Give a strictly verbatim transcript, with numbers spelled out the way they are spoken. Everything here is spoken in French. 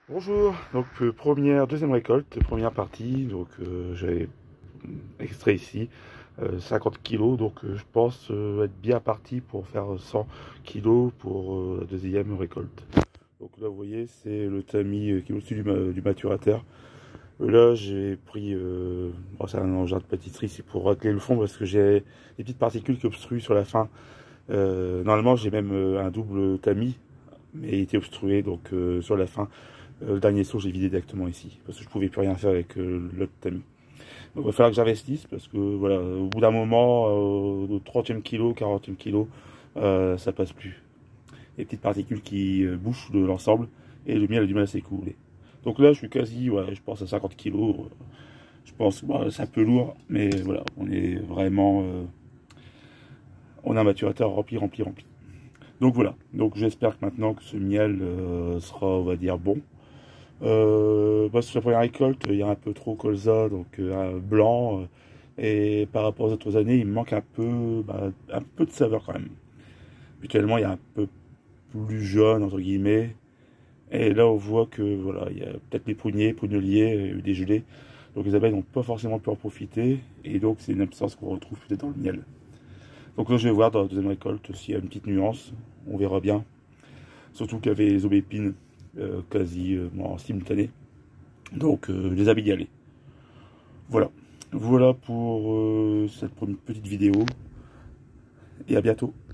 Bonjour, donc euh, première, deuxième récolte, première partie, donc euh, j'ai extrait ici euh, cinquante kilos, donc euh, je pense euh, être bien parti pour faire cent kilos pour euh, la deuxième récolte. Donc là vous voyez c'est le tamis euh, qui est au-dessus du, ma- du maturateur. Euh, là j'ai pris, euh, bon, c'est un engin de pâtisserie, c'est pour racler le fond parce que j'ai des petites particules qui obstruent sur la fin. Euh, normalement j'ai même euh, un double tamis, mais il était obstrué donc euh, sur la fin. Euh, le dernier saut, j'ai vidé directement ici, parce que je pouvais plus rien faire avec euh, l'autre tamis. Donc il va falloir que j'investisse, parce que voilà, au bout d'un moment, euh, au trentième kilo, quarantième kilo, euh, ça passe plus. Les petites particules qui euh, bouchent de l'ensemble, et le miel a du mal à s'écouler. Donc là, je suis quasi, ouais, je pense à cinquante kilos. Je pense, bon, c'est un peu lourd, mais voilà, on est vraiment, euh, on a un maturateur rempli, rempli, rempli. Donc voilà, donc j'espère que maintenant que ce miel euh, sera, on va dire, bon. Euh, bah, sur la première récolte, il y a un peu trop colza, donc euh, blanc. Euh, et par rapport aux autres années, il me manque un peu, bah, un peu de saveur quand même. Habituellement, il y a un peu plus jaune, entre guillemets. Et là, on voit que voilà, il y a peut-être des pruniers, pruneliers, euh, des gelées. Donc les abeilles n'ont pas forcément pu en profiter. Et donc, c'est une absence qu'on retrouve peut-être dans le miel. Donc là, je vais voir dans la deuxième récolte s'il y a une petite nuance. On verra bien. Surtout qu'il y avait les aubépines euh, quasi euh, en simultané. Donc, euh, les abeilles y allaient. Voilà. Voilà pour euh, cette petite vidéo. Et à bientôt.